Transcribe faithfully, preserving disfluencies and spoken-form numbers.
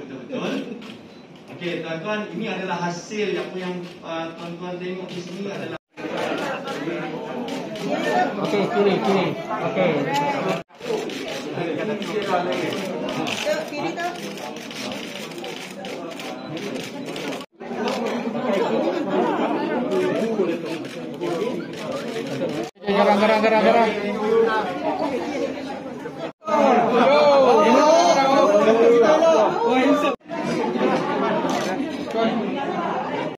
betul-betul. Okey, tuan-tuan, ini adalah hasil apa yang uh, tuan-tuan tengok di sini adalah. Okey, kiri, kiri. Okey. Kiri tu. Gerak, gerak, gerak, gerak.